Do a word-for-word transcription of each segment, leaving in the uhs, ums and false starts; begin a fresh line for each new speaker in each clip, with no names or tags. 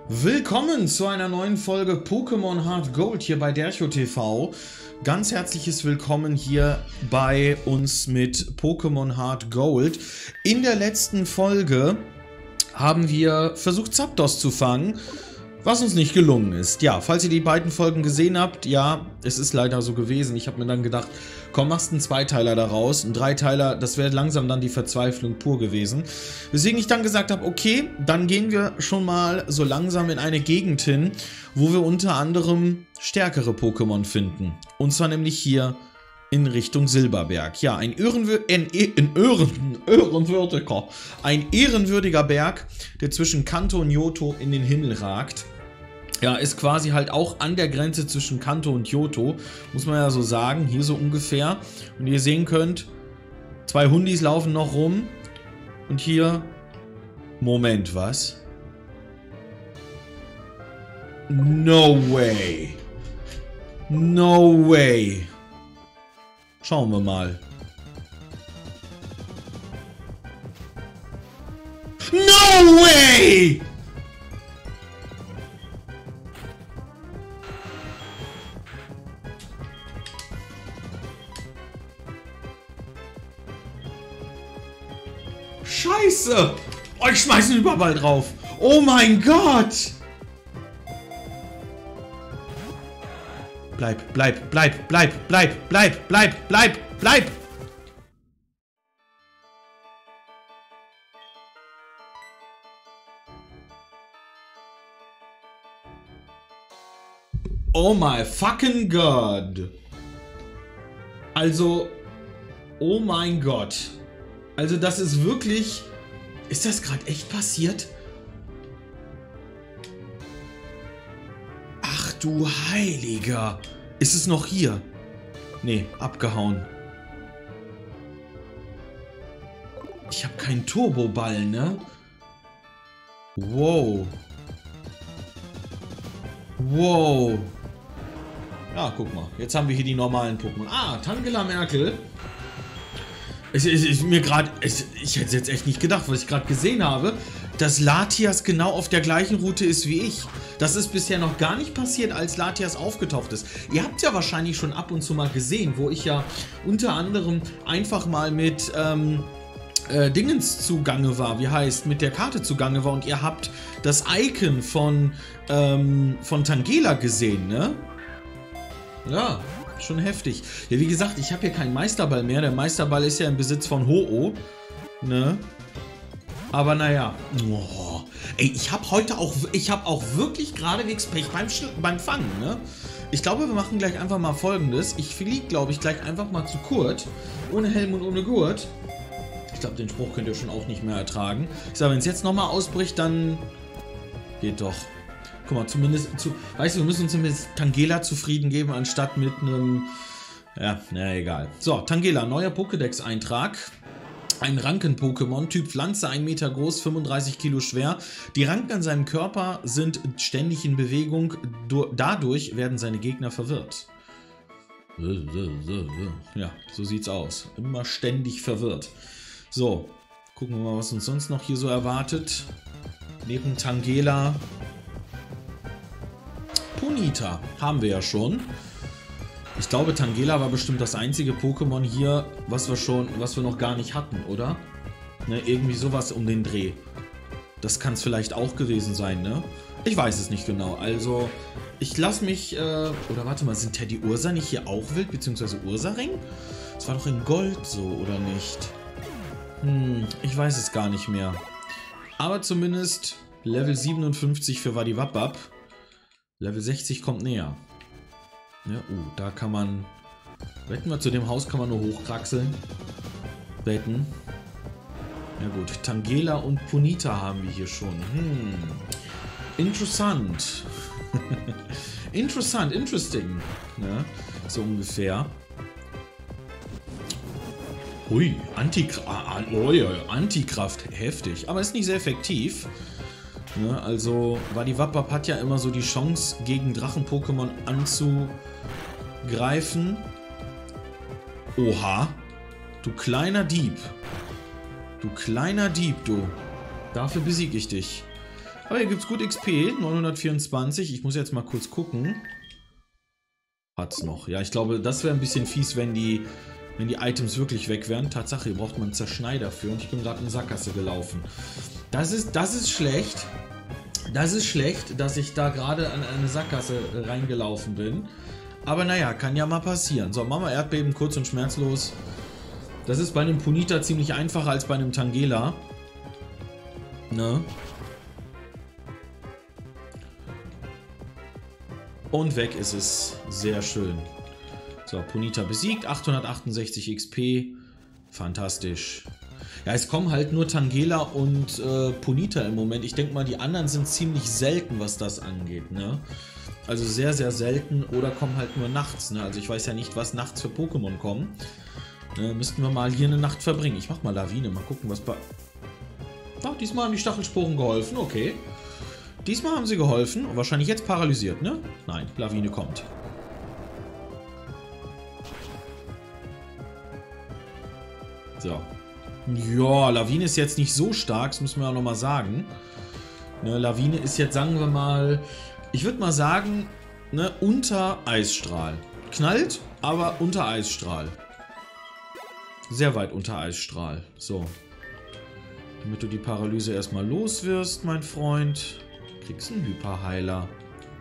Willkommen zu einer neuen Folge Pokémon Heart Gold hier bei Dercho T V. Ganz herzliches Willkommen hier bei uns mit Pokémon Heart Gold. In der letzten Folge haben wir versucht, Zapdos zu fangen, was uns nicht gelungen ist. Ja, falls ihr die beiden Folgen gesehen habt, ja, es ist leider so gewesen. Ich habe mir dann gedacht, komm, machst einen Zweiteiler daraus. Ein Dreiteiler, das wäre langsam dann die Verzweiflung pur gewesen. Weswegen ich dann gesagt habe, okay, dann gehen wir schon mal so langsam in eine Gegend hin, wo wir unter anderem stärkere Pokémon finden. Und zwar nämlich hier in Richtung Silberberg. Ja, ein, Ehrenwür ein, ein Ehren ehrenwürdiger, ein ehrenwürdiger Berg, der zwischen Kanto und Johto in den Himmel ragt. Ja, ist quasi halt auch an der Grenze zwischen Kanto und Johto, muss man ja so sagen, hier so ungefähr. Und ihr sehen könnt, zwei Hundis laufen noch rum. Und hier, Moment, was? No way. No way. Schauen wir mal. No way! Scheiße! Oh, ich schmeiß einen Überball drauf. Oh mein Gott! Bleib, bleib, bleib, bleib, bleib, bleib, bleib, bleib, bleib! Oh my fucking God! Also, oh mein Gott. Also das ist wirklich... Ist das gerade echt passiert? Ach du Heiliger. Ist es noch hier? Nee, abgehauen. Ich habe keinen Turboball, ne? Wow. Wow. Ja, guck mal. Jetzt haben wir hier die normalen Pokémon. Ah, Tangela Merkel. Ich, ich, ich mir gerade, ich, ich hätte es jetzt echt nicht gedacht, was ich gerade gesehen habe, dass Latias genau auf der gleichen Route ist wie ich. Das ist bisher noch gar nicht passiert, als Latias aufgetaucht ist. Ihr habt ja wahrscheinlich schon ab und zu mal gesehen, wo ich ja unter anderem einfach mal mit ähm, äh, Dingens zugange war, wie heißt, mit der Karte zugange war und ihr habt das Icon von, ähm, von Tangela gesehen, ne? Ja. Schon heftig. Ja, wie gesagt, ich habe hier keinen Meisterball mehr. Der Meisterball ist ja im Besitz von Ho-Oh. Ne? Aber naja. Oh. Ey, ich habe heute auch, ich habe auch wirklich geradewegs Pech beim, beim Fangen, ne? Ich glaube, wir machen gleich einfach mal Folgendes. Ich fliege, glaube ich, gleich einfach mal zu Kurt. Ohne Helm und ohne Gurt. Ich glaube, den Spruch könnt ihr schon auch nicht mehr ertragen. Ich sage, wenn es jetzt nochmal ausbricht, dann geht doch. Guck mal, zumindest, zu, weißt du, wir müssen uns zumindest Tangela zufrieden geben, anstatt mit einem, ja, na egal. So, Tangela, neuer Pokédex-Eintrag. Ein Ranken-Pokémon, Typ Pflanze, ein Meter groß, fünfunddreißig Kilo schwer. Die Ranken an seinem Körper sind ständig in Bewegung, dadurch werden seine Gegner verwirrt. Ja, so sieht's aus. Immer ständig verwirrt. So, gucken wir mal, was uns sonst noch hier so erwartet. Neben Tangela... Ponyta haben wir ja schon. Ich glaube, Tangela war bestimmt das einzige Pokémon hier, was wir schon, was wir noch gar nicht hatten, oder? Ne, irgendwie sowas um den Dreh. Das kann es vielleicht auch gewesen sein, ne? Ich weiß es nicht genau. Also, ich lasse mich, äh, oder warte mal, sind Teddy Ursa nicht hier auch wild, beziehungsweise Ursaring? Das war doch in Gold so, oder nicht? Hm, ich weiß es gar nicht mehr. Aber zumindest Level siebenundfünfzig für Wadiwabab. Level sechzig kommt näher. Ja, uh, da kann man... Wetten wir, zu dem Haus kann man nur hochkraxeln. Wetten. Ja gut, Tangela und Ponyta haben wir hier schon. Hm. Interessant. Interessant, interesting. Ja, so ungefähr. Ui, Antikraft. Oh ja, Antikraft, heftig. Aber ist nicht sehr effektiv. Ne, also, Wadiwabab hat ja immer so die Chance, gegen Drachen-Pokémon anzugreifen. Oha. Du kleiner Dieb. Du kleiner Dieb, du. Dafür besiege ich dich. Aber hier gibt es gut X P, neunhundertvierundzwanzig. Ich muss jetzt mal kurz gucken. Hat's noch. Ja, ich glaube, das wäre ein bisschen fies, wenn die, wenn die Items wirklich weg wären. Tatsache, hier braucht man einen Zerschneider für und ich bin gerade in Sackgasse gelaufen. Das ist, das ist schlecht. Das ist schlecht, dass ich da gerade an eine Sackgasse reingelaufen bin. Aber naja, kann ja mal passieren. So, machen wir Erdbeben kurz und schmerzlos. Das ist bei einem Punita ziemlich einfacher als bei einem Tangela. Ne? Und weg ist es. Sehr schön. So, Punita besiegt. achthundertachtundsechzig X P. Fantastisch. Ja, es kommen halt nur Tangela und äh, Punita im Moment. Ich denke mal, die anderen sind ziemlich selten, was das angeht, ne? Also sehr, sehr selten oder kommen halt nur nachts, ne? Also ich weiß ja nicht, was nachts für Pokémon kommen. Ne, müssten wir mal hier eine Nacht verbringen. Ich mach mal Lawine, mal gucken, was bei... Ach, diesmal haben die Stachelsporen geholfen, okay. Diesmal haben sie geholfen und wahrscheinlich jetzt paralysiert, ne? Nein, Lawine kommt. So. Ja, Lawine ist jetzt nicht so stark, das müssen wir auch nochmal sagen. Ne, Lawine ist jetzt, sagen wir mal, ich würde mal sagen, ne, unter Eisstrahl. Knallt, aber unter Eisstrahl. Sehr weit unter Eisstrahl. So. Damit du die Paralyse erstmal los wirst, mein Freund, kriegst einen Hyperheiler.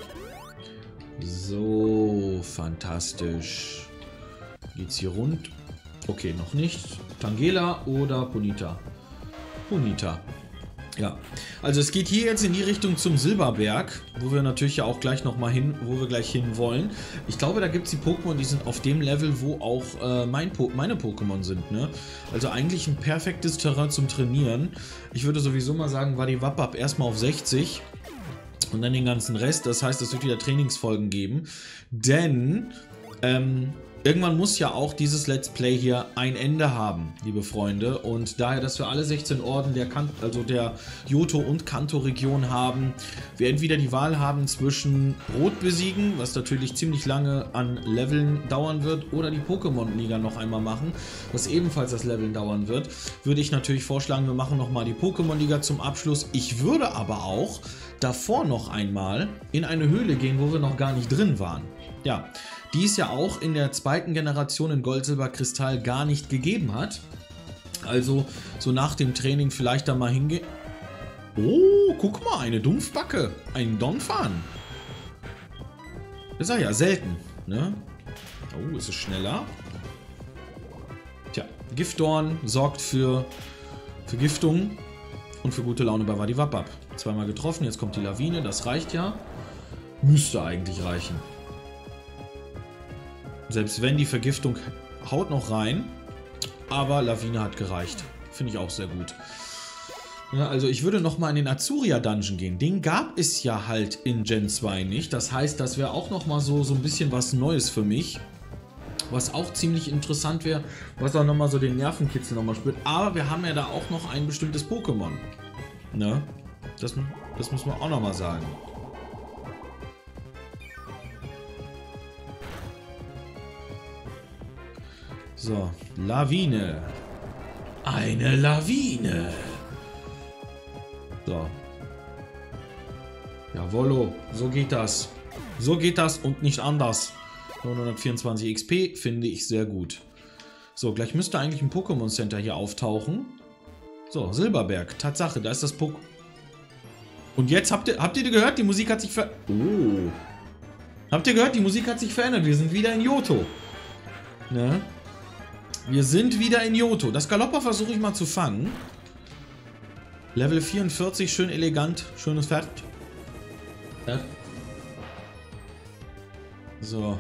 So, fantastisch. Geht's hier rund? Okay, noch nicht. Tangela oder Punita? Punita. Ja, also es geht hier jetzt in die Richtung zum Silberberg, wo wir natürlich ja auch gleich nochmal hin, wo wir gleich hin wollen. Ich glaube, da gibt es die Pokémon, die sind auf dem Level, wo auch äh, mein po meine Pokémon sind, ne? Also eigentlich ein perfektes Terrain zum Trainieren. Ich würde sowieso mal sagen, war die Wappab erstmal auf sechzig und dann den ganzen Rest. Das heißt, es wird wieder Trainingsfolgen geben, denn ähm, irgendwann muss ja auch dieses Let's Play hier ein Ende haben, liebe Freunde. Und daher, dass wir alle sechzehn Orden der, kan also der Johto- und Kanto-Region haben, wir entweder die Wahl haben zwischen Rot besiegen, was natürlich ziemlich lange an Leveln dauern wird, oder die Pokémon-Liga noch einmal machen, was ebenfalls das Leveln dauern wird, würde ich natürlich vorschlagen, wir machen nochmal die Pokémon-Liga zum Abschluss. Ich würde aber auch davor noch einmal in eine Höhle gehen, wo wir noch gar nicht drin waren. Ja, die es ja auch in der zweiten Generation in Gold, Silber, Kristall gar nicht gegeben hat. Also so nach dem Training vielleicht da mal hingehen. Oh, guck mal, eine Dumpfbacke. Ein Donphan. Das ist ja selten, ne? Oh, ist es schneller? Tja, Giftdorn sorgt für Vergiftung und für gute Laune bei Wadiwappab. Zweimal getroffen, jetzt kommt die Lawine, das reicht ja. Müsste eigentlich reichen. Selbst wenn die Vergiftung haut noch rein, aber Lawine hat gereicht. Finde ich auch sehr gut. Ja, also ich würde nochmal in den Azuria Dungeon gehen. Den gab es ja halt in Gen zwei nicht. Das heißt, das wäre auch nochmal so, so ein bisschen was Neues für mich. Was auch ziemlich interessant wäre, was auch nochmal so den Nervenkitzel nochmal spürt. Aber wir haben ja da auch noch ein bestimmtes Pokémon. Ne? Das, das muss man auch nochmal sagen. So, Lawine. Eine Lawine. So. Jawollo, so geht das. So geht das und nicht anders. neunhundertvierundzwanzig X P finde ich sehr gut. So, gleich müsste eigentlich ein Pokémon Center hier auftauchen. So, Silberberg. Tatsache, da ist das Pokémon. Und jetzt habt ihr, habt ihr gehört, die Musik hat sich ver... Oh. Habt ihr gehört, die Musik hat sich verändert. Wir sind wieder in Johto. Ne? Wir sind wieder in Johto. Das Galopper versuche ich mal zu fangen. Level vierundvierzig, schön elegant. Schönes Pferd. Ja. So.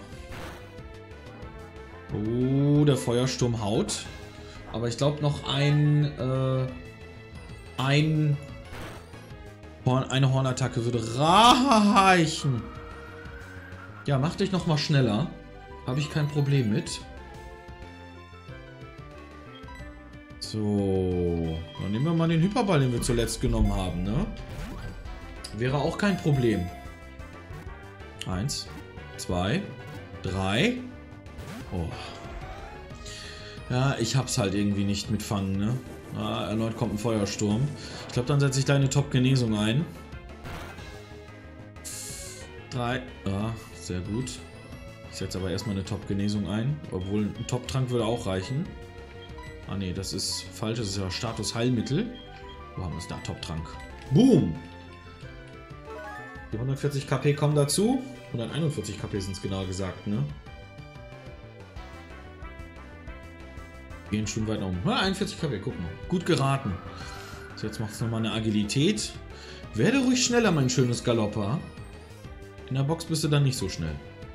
Oh, der Feuersturm haut. Aber ich glaube noch ein... Äh, ein... Horn, eine Hornattacke würde reichen. Ja, mach dich noch mal schneller. Habe ich kein Problem mit. So, dann nehmen wir mal den Hyperball, den wir zuletzt genommen haben, ne? Wäre auch kein Problem. Eins, zwei, drei. Oh. Ja, ich hab's halt irgendwie nicht mitfangen, ne? Ah, erneut kommt ein Feuersturm. Ich glaube, dann setze ich deine Top-Genesung ein. drei. Ja, sehr gut. Ich setze aber erstmal eine Top-Genesung ein. Obwohl ein Top-Trank würde auch reichen. Ah ne, das ist falsch. Das ist ja Status Heilmittel. Wo haben wir es da? Top-Trank. Boom! Die hundertvierzig KP kommen dazu. hunderteinundvierzig KP sind es genauer gesagt, ne? Gehen schon weit nach oben. Ja, einundvierzig KP, guck mal. Gut geraten. So, jetzt macht es nochmal eine Agilität. Werde ruhig schneller, mein schönes Galopper. In der Box bist du dann nicht so schnell.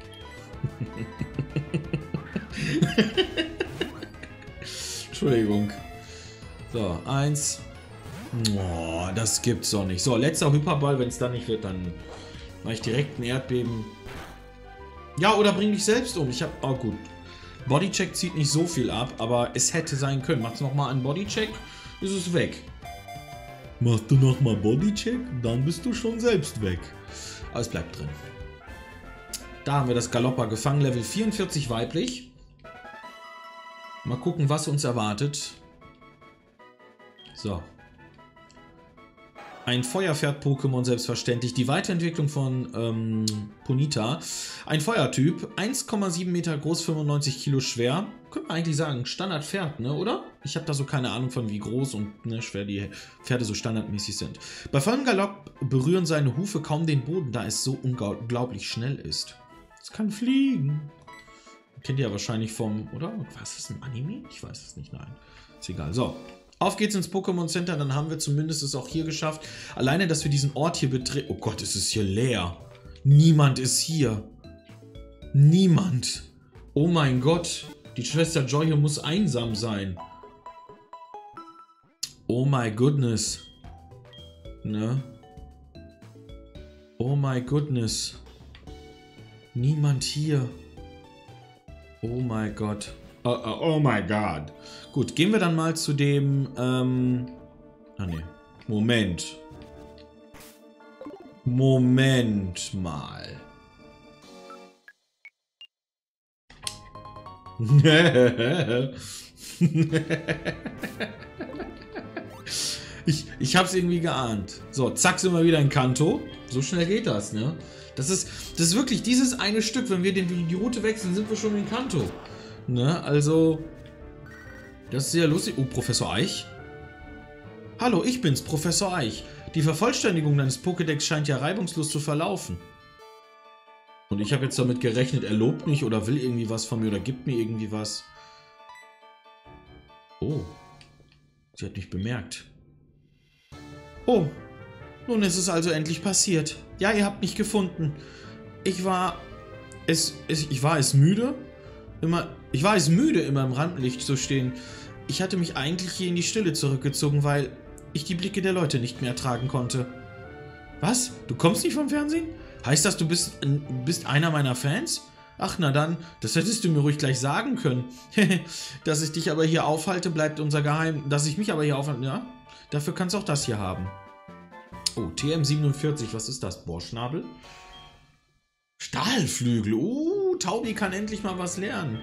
Entschuldigung. So, eins. Oh, das gibt's doch nicht. So, letzter Hyperball. Wenn es dann nicht wird, dann mache ich direkt ein Erdbeben. Ja, oder bring dich selbst um. Ich habe... Oh, gut. Bodycheck zieht nicht so viel ab, aber es hätte sein können. Machst du nochmal einen Bodycheck, ist es weg. Machst du nochmal Bodycheck, dann bist du schon selbst weg. Aber es bleibt drin. Da haben wir das Galopper gefangen. Level vierundvierzig weiblich. Mal gucken, was uns erwartet. So. Ein Feuerpferd-Pokémon, selbstverständlich. Die Weiterentwicklung von ähm, Ponyta. Ein Feuertyp. eins Komma sieben Meter groß, fünfundneunzig Kilo schwer. Könnte man eigentlich sagen, Standardpferd, ne, oder? Ich habe da so keine Ahnung von, wie groß und ne, schwer die Pferde so standardmäßig sind. Bei vollem Galopp berühren seine Hufe kaum den Boden, da es so unglaublich schnell ist. Es kann fliegen. Kennt ihr ja wahrscheinlich vom, oder? Was ist das, ein Anime? Ich weiß es nicht, nein. Ist egal. So. Auf geht's ins Pokémon Center, dann haben wir zumindest es auch hier geschafft. Alleine, dass wir diesen Ort hier betreten... Oh Gott, es ist hier leer. Niemand ist hier. Niemand. Oh mein Gott. Die Schwester Joy hier muss einsam sein. Oh my goodness. Ne? Oh my goodness. Niemand hier. Oh mein Gott. Oh, oh, oh my God. Gut, gehen wir dann mal zu dem, ähm... Ah, ne. Moment. Moment mal. ich, ich hab's irgendwie geahnt. So, zack, sind wir wieder in Kanto. So schnell geht das, ne? Das ist, das ist wirklich dieses eine Stück. Wenn wir den, die Route wechseln, sind wir schon in Kanto. Ne, also... Das ist sehr lustig. Oh, Professor Eich? Hallo, ich bin's, Professor Eich. Die Vervollständigung deines Pokédex scheint ja reibungslos zu verlaufen. Und ich habe jetzt damit gerechnet, er lobt mich oder will irgendwie was von mir oder gibt mir irgendwie was. Oh. Sie hat mich bemerkt. Oh. Nun ist es also endlich passiert. Ja, ihr habt mich gefunden. Ich war... Es, es, ich war es müde. Immer... Ich war es müde, immer im Rampenlicht zu stehen. Ich hatte mich eigentlich hier in die Stille zurückgezogen, weil ich die Blicke der Leute nicht mehr ertragen konnte. Was? Du kommst nicht vom Fernsehen? Heißt das, du bist, bist einer meiner Fans? Ach, na dann, das hättest du mir ruhig gleich sagen können. Dass ich dich aber hier aufhalte, bleibt unser Geheim... Dass ich mich aber hier aufhalte, ja? Dafür kannst du auch das hier haben. Oh, T M siebenundvierzig, was ist das? Bohrschnabel? Stahlflügel. Uh, Taubi kann endlich mal was lernen.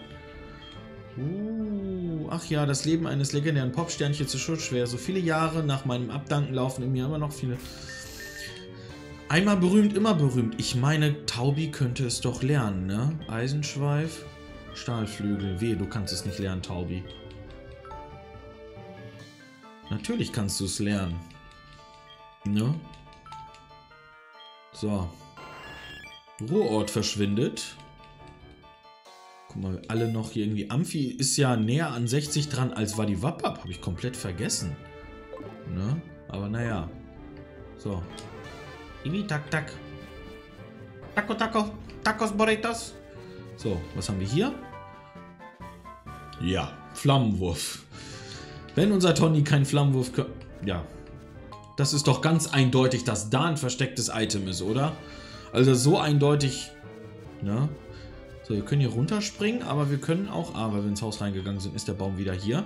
Uh, ach ja, das Leben eines legendären Popsternchens ist schuldschwer. So viele Jahre nach meinem Abdanken laufen in mir immer noch viele... Einmal berühmt, immer berühmt. Ich meine, Taubi könnte es doch lernen, ne? Eisenschweif, Stahlflügel. Wehe, du kannst es nicht lernen, Taubi. Natürlich kannst du es lernen. Ne? So. Ruhrort verschwindet. Guck mal, alle noch hier irgendwie... Amphi ist ja näher an sechzig dran als Wadiwapap. Habe ich komplett vergessen. Ne? Aber naja. So. Imi, tak, tak. Taco, taco. Tacos, burritos. So, was haben wir hier? Ja, Flammenwurf. Wenn unser Toni kein Flammenwurf... Ja. Das ist doch ganz eindeutig, dass da ein verstecktes Item ist, oder? Also so eindeutig... Ne? So, wir können hier runterspringen, aber wir können auch... Ah, weil wir ins Haus reingegangen sind, ist der Baum wieder hier.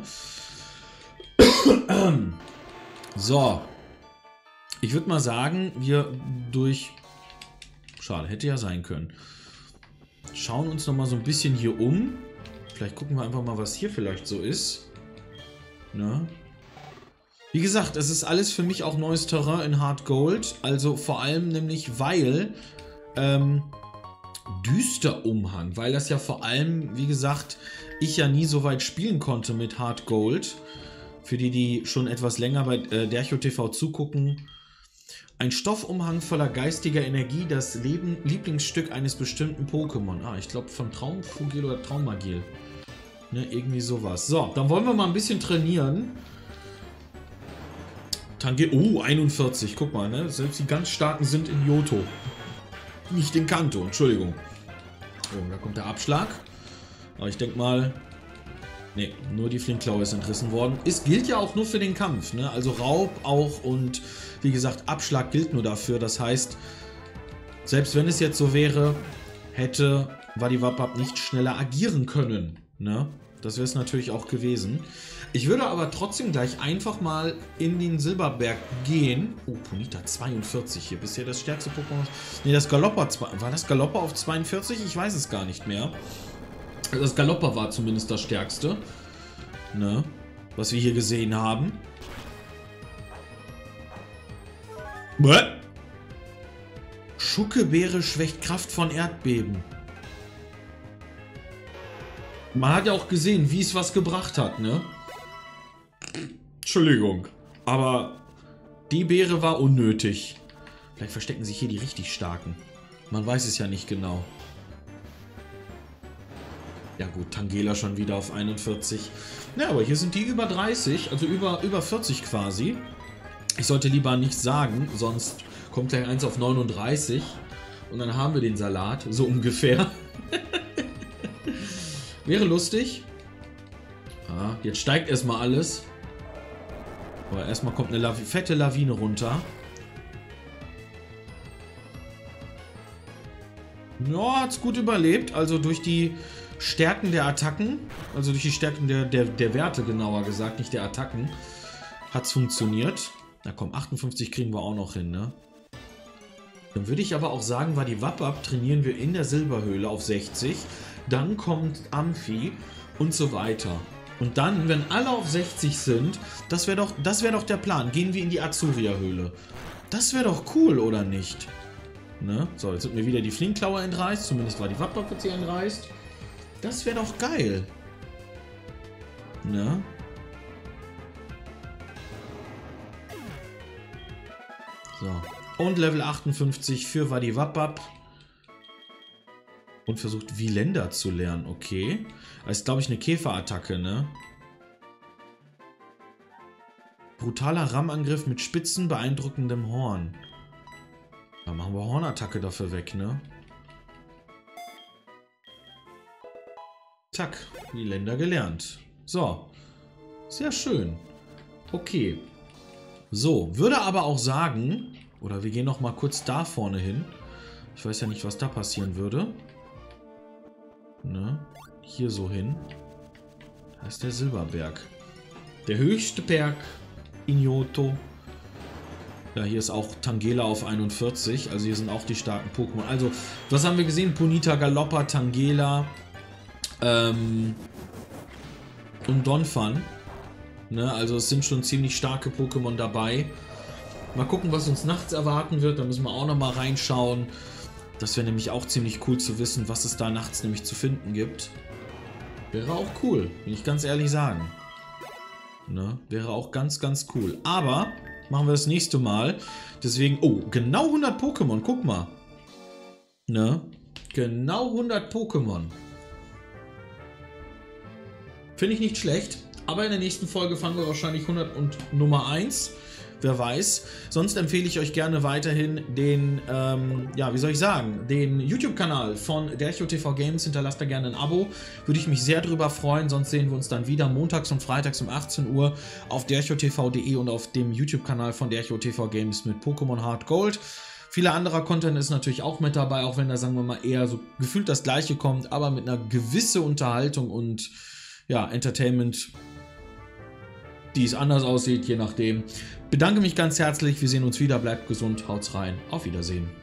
So. Ich würde mal sagen, wir durch... Schade, hätte ja sein können. Schauen uns noch mal so ein bisschen hier um. Vielleicht gucken wir einfach mal, was hier vielleicht so ist. Ne? Wie gesagt, es ist alles für mich auch neues Terrain in Hard Gold. Also vor allem nämlich, weil ähm, Düsterumhang, weil das ja vor allem, wie gesagt, ich ja nie so weit spielen konnte mit Hard Gold. Für die, die schon etwas länger bei äh, DerchoTV zugucken. Ein Stoffumhang voller geistiger Energie, das Leben, Lieblingsstück eines bestimmten Pokémon. Ah, ich glaube von Traumfugil oder Traumagil. Ne, irgendwie sowas. So, dann wollen wir mal ein bisschen trainieren. Tange oh, einundvierzig, guck mal, ne? Selbst die ganz starken sind in Johto. Nicht in Kanto, Entschuldigung. Oh, da kommt der Abschlag. Aber ich denke mal... Ne, nur die Flinkklaue ist entrissen worden. Es gilt ja auch nur für den Kampf, ne? Also Raub auch und wie gesagt, Abschlag gilt nur dafür. Das heißt, selbst wenn es jetzt so wäre, hätte Wadiwapap nicht schneller agieren können, ne? Das wäre es natürlich auch gewesen. Ich würde aber trotzdem gleich einfach mal in den Silberberg gehen. Oh, Ponyta zweiundvierzig hier. Bisher das stärkste Pokémon. Ne, das Galoppa. War das Galoppa auf zweiundvierzig? Ich weiß es gar nicht mehr. Das Galoppa war zumindest das stärkste, ne, was wir hier gesehen haben. Bäh. Schuckebeere schwächt Kraft von Erdbeben. Man hat ja auch gesehen, wie es was gebracht hat, ne? Entschuldigung, aber die Beere war unnötig. Vielleicht verstecken sich hier die richtig starken. Man weiß es ja nicht genau. Ja gut, Tangela schon wieder auf einundvierzig. Ja, aber hier sind die über dreißig, also über, über vierzig quasi. Ich sollte lieber nichts sagen, sonst kommt gleich eins auf neununddreißig. Und dann haben wir den Salat, so ungefähr. Wäre lustig. Ah, jetzt steigt erstmal alles. Aber erstmal kommt eine Lavi- fette Lawine runter. Ja, hat's gut überlebt. Also durch die Stärken der Attacken, also durch die Stärken der, der, der Werte genauer gesagt, nicht der Attacken, hat es funktioniert. Na komm, achtundfünfzig kriegen wir auch noch hin, ne? Dann würde ich aber auch sagen, Wadiwapap trainieren wir in der Silberhöhle auf sechzig. Dann kommt Amphi und so weiter. Und dann, wenn alle auf sechzig sind, das wäre doch, das wäre doch der Plan. Gehen wir in die Azuria-Höhle. Das wäre doch cool, oder nicht? Ne? So, jetzt wird mir wieder die Flinkklaue entreißt. Zumindest Wadiwapap wird sie entreißt. Das wäre doch geil. Ne? So. Und Level achtundfünfzig für Wadiwapap. Und versucht Vilenda zu lernen. Okay. Das ist, glaube ich, eine Käferattacke, ne? Brutaler Rammangriff mit spitzen, beeindruckendem Horn. Da machen wir Hornattacke dafür weg, ne? Zack, Vilenda gelernt. So. Sehr schön. Okay. So, würde aber auch sagen, oder wir gehen noch mal kurz da vorne hin. Ich weiß ja nicht, was da passieren würde. Ne? Hier so hin. Da ist der Silberberg. Der höchste Berg in Johto. Ja, hier ist auch Tangela auf einundvierzig. Also hier sind auch die starken Pokémon. Also, was haben wir gesehen? Ponyta, Galoppa, Tangela ähm, und Donphan. Ne? Also es sind schon ziemlich starke Pokémon dabei. Mal gucken, was uns nachts erwarten wird. Da müssen wir auch noch mal reinschauen. Das wäre nämlich auch ziemlich cool zu wissen, was es da nachts nämlich zu finden gibt. Wäre auch cool, will ich ganz ehrlich sagen. Ne? Wäre auch ganz, ganz cool. Aber machen wir das nächste Mal. Deswegen, oh, genau hundert Pokémon, guck mal. Ne? Genau hundert Pokémon. Finde ich nicht schlecht. Aber in der nächsten Folge fangen wir wahrscheinlich hundert und Nummer eins. Wer weiß. Sonst empfehle ich euch gerne weiterhin den, ähm, ja, wie soll ich sagen, den YouTube-Kanal von DerchoTV Games. Hinterlasst da gerne ein Abo. Würde ich mich sehr drüber freuen. Sonst sehen wir uns dann wieder montags und freitags um achtzehn Uhr auf derchotv punkt de und auf dem YouTube-Kanal von DerchoTV Games mit Pokémon Hard Gold. Viele anderer Content ist natürlich auch mit dabei, auch wenn da, sagen wir mal, eher so gefühlt das Gleiche kommt, aber mit einer gewissen Unterhaltung und, ja, Entertainment, die es anders aussieht, je nachdem. Bedanke mich ganz herzlich, wir sehen uns wieder, bleibt gesund, haut's rein, auf Wiedersehen.